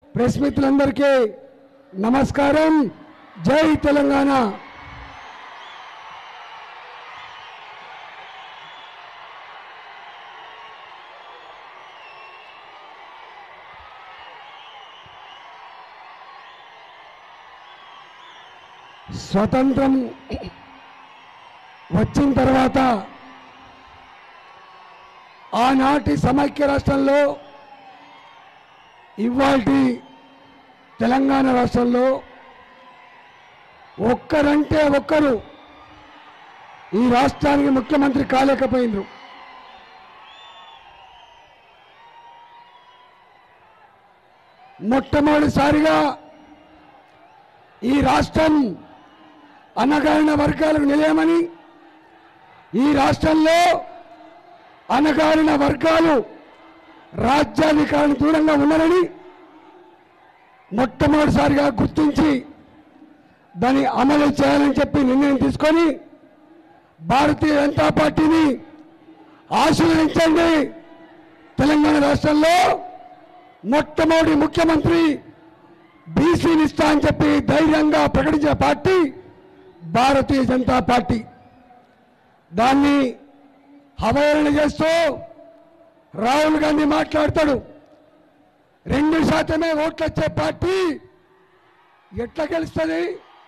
Press మిత్రులందరికీ నమస్కారం. జై తెలంగాణ. స్వతంత్రం వచ్చిన తర్వాత ఆనాటి సమైక్య రాష్ట్రంలో ఇవాల్టి తెలంగాణ రాష్ట్రంలో ఒక్కరంటే ఒక్కరు ఈ రాష్ట్రానికి ముఖ్యమంత్రి కాలేకపోయినారు. మొట్టమొదటిసారిగా ఈ రాష్ట్రం అణగారిన వర్గాలకు నిలయమని, ఈ రాష్ట్రంలో అణగారిన వర్గాలు రాజ్యాధికారానికి దూరంగా ఉన్నారని మొట్టమొదటిసారిగా గుర్తించి దాన్ని అమలు చేయాలని చెప్పి నిర్ణయం తీసుకొని భారతీయ జనతా పార్టీని ఆశీర్వదించండి. తెలంగాణ రాష్ట్రంలో మొట్టమొదటి ముఖ్యమంత్రి బీసీలు ఇస్తా అని చెప్పి ధైర్యంగా ప్రకటించిన పార్టీ భారతీయ జనతా పార్టీ. దాన్ని అవహేళన చేస్తూ రాహుల్ గాంధీ మాట్లాడతాడు. 2% ఓట్లు వచ్చే పార్టీ ఎట్లా గెలుస్తుంది?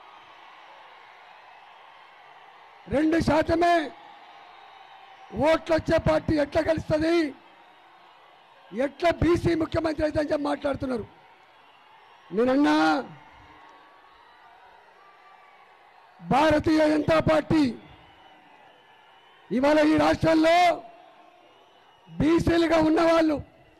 2% ఓట్లు వచ్చే పార్టీ ఎట్లా గెలుస్తుంది? ఎట్లా బీసీ ముఖ్యమంత్రి అయితే అని చెప్పి మాట్లాడుతున్నారు. నేనన్నా భారతీయ జనతా పార్టీ ఇవాళ ఈ రాష్ట్రంలో బీసీలుగా ఉన్నవాళ్ళు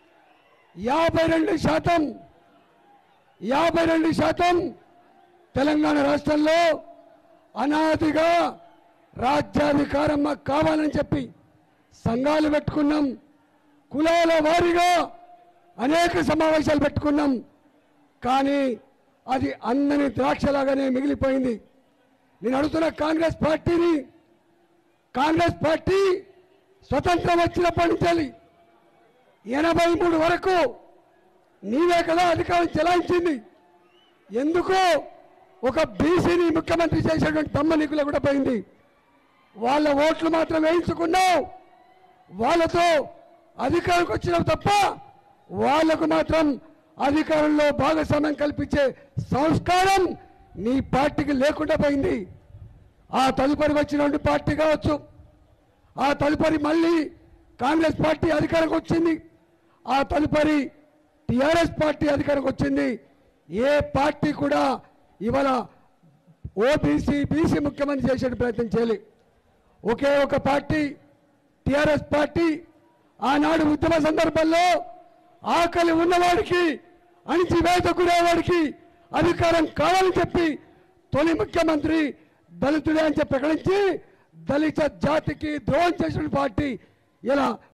52% తెలంగాణ రాష్ట్రంలో అనాదిగా రాజ్యాధికారం కావాలని చెప్పి సంఘాలు పెట్టుకున్నాం. కులాల వారీగా అనేక సమావేశాలు పెట్టుకున్నాం. కానీ అది అందని ద్రాక్షలాగానే మిగిలిపోయింది. నేను అడుగుతున్న కాంగ్రెస్ పార్టీని, కాంగ్రెస్ పార్టీ స్వతంత్రం వచ్చినప్పటి నుంచి 83 వరకు నీవే కదా అధికారం చెలాయించింది. ఎందుకు ఒక బీసీని ముఖ్యమంత్రి చేసేటువంటి దమ్మ నీకు లేకుండా పోయింది? వాళ్ళ ఓట్లు మాత్రం వేయించుకున్నావు, వాళ్ళతో అధికారంకి వచ్చినావు తప్ప వాళ్లకు మాత్రం అధికారంలో భాగస్వామ్యం కల్పించే సంస్కారం నీ పార్టీకి లేకుండా పోయింది. ఆ తదుపరి వచ్చినటువంటి పార్టీ కావచ్చు, ఆ తదుపరి మళ్ళీ కాంగ్రెస్ పార్టీ అధికారంకి వచ్చింది, ఆ తదుపరి టీఆర్ఎస్ పార్టీ అధికారంకి వచ్చింది. ఏ పార్టీ కూడా ఇవాళ ఓబీసీ బీసీ ముఖ్యమంత్రి చేసే ప్రయత్నం చేయలే. ఒకే ఒక పార్టీ టీఆర్ఎస్ పార్టీ ఆనాడు ఉద్యమ సందర్భంలో ఆకలి ఉన్నవాడికి, అణిచివేత గురేవాడికి అధికారం కావాలని చెప్పి తొలి ముఖ్యమంత్రి దళితుడే అని చెప్పి ప్రకటించి దళిత జాతికి ద్రోహం చేసిన పార్టీ ఇలా